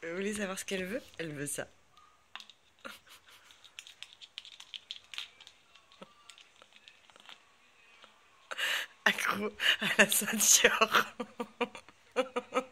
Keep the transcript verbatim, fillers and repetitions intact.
Vous voulez savoir ce qu'elle veut? Elle veut ça. Accro à la ceinture.